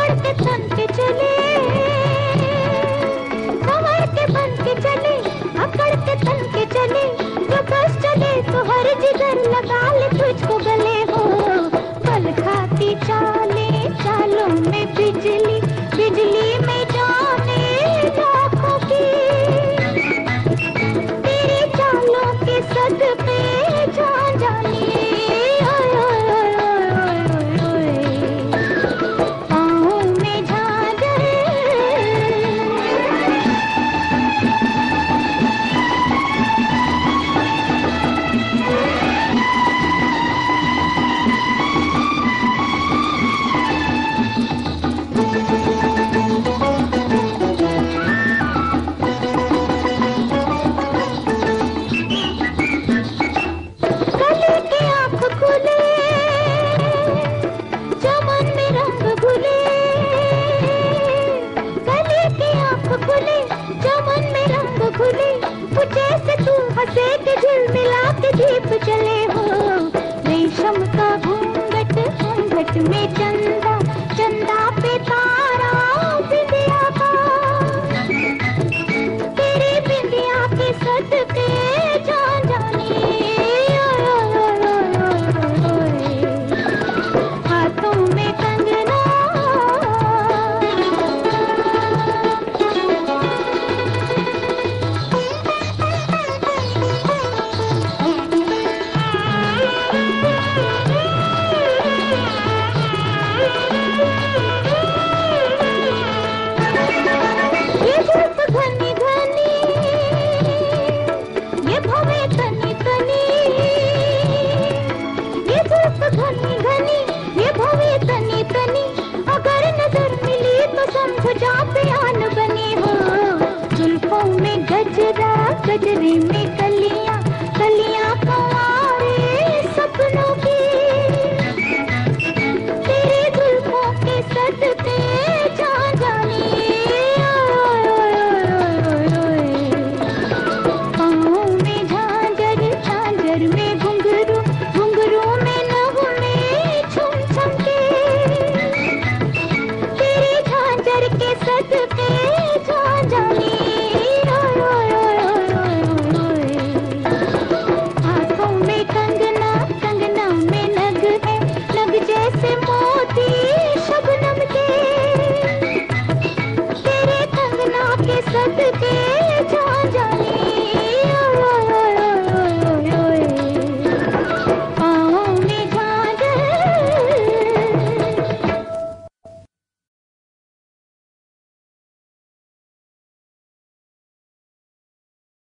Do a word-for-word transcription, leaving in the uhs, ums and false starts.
अकड़ के तन के चले, कमर के बन के चले, अकड़ के तन के चले, जो बस चले तो हर जिगर लगा ले तुझको गले हो। पल खाती चाले चालों में बिजली, बिजली में जाने लाखों की, तेरी चालों के सदके जान जाने। ओए ओए ओए ओए ओए, पाँव में झांझर। गले के आँख खुले, चमन में रंग घुले, गले के आँख खुले, चमन में रंग घुले, मुझे से तू हंसे के झिलमिला के दीप चले हो। रेशम का घूंघट, घूंघट में चंदा, चंदा पे तारा बिंदिया का, तेरी बिंदिया के सदके जान जाने। ओए ओए ओए ओए ओए, हाथों में कंगना। ये जुल्फ घनी घनी, ये भवे तनी तनी, ये जुल्फ घनी घनी, ये भवे तनी तनी, अगर नजर मिली तो समझ जा प्यान बनी हो। जुल्फों में गजरा, गजरे में कलियां, कलियां कुंवारे सपनों की, तेरे जुल्फों के सदके जान जाने। ओए ओए ओए ओए, पाँव में झांझर, झांझर में घुंघरू, घुंघरू में नगमे छुम छम के, तेरी झांझर के सदके जान जाने। ओए ओए ओए ओए ओए, हाथों में